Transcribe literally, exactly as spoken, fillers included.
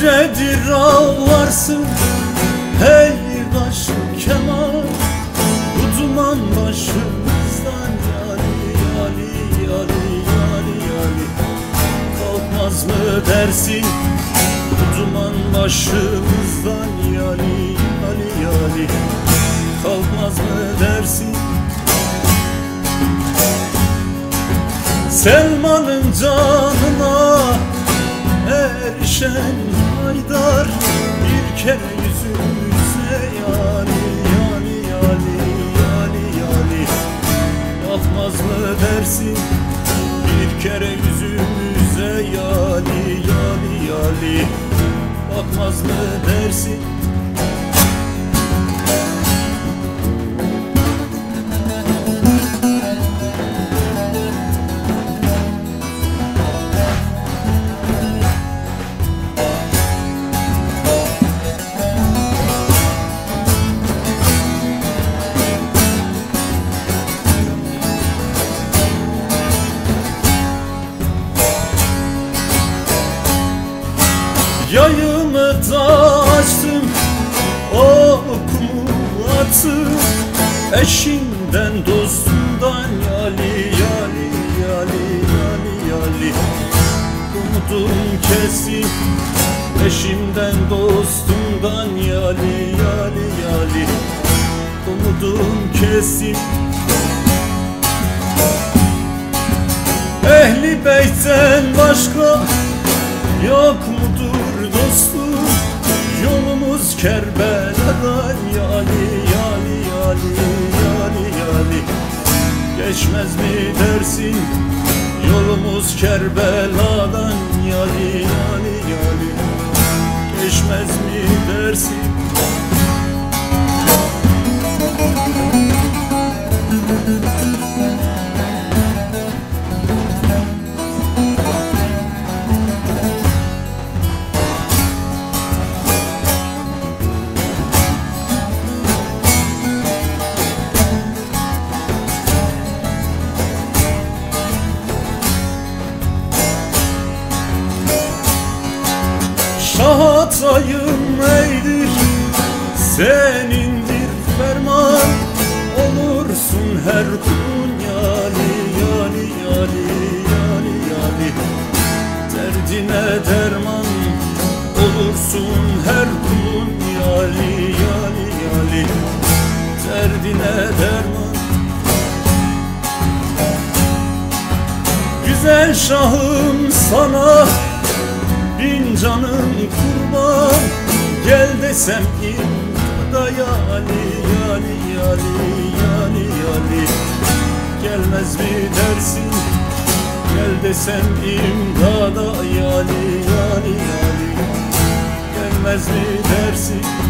gecedir ağlarsın hey kaş keman, bu duman başımızdan yali yali yali yali yali. Kalkmaz mı dersin bu duman başımızdan yali yali yali. Kalkmaz mı dersin? Selman'ın canına erişen Haydar bir kere yüzümüze yali yali yali yali yali. Bakmaz mı dersin bir kere yüzümüze yali yali yali. Bakmaz mı dersin? Yayımı da açtım, okumu attım, eşinden dostundan yali yali yali yali yali. Umudum kesin eşimden dostumdan yali yali yali. Umudum kesin. Ehli beytten başka yok mudur dostum? Yolumuz Kerbela'dan yali yali yali yali yali. Geçmez mi dersin yolumuz Kerbela'dan yali yali yali. Geçmez mi dersin? Şahatayım eydir, senindir ferman. Olursun her kulun yali yali yali yali yali. Derdine derman olursun her kulun yali yali yali. Derdine derman. Güzel şahım sana bin canım kurban, gel desem imdada yali yali yali yali yali. Gelmez mi dersin gel desem imdada yali yali yali. Gelmez mi dersin?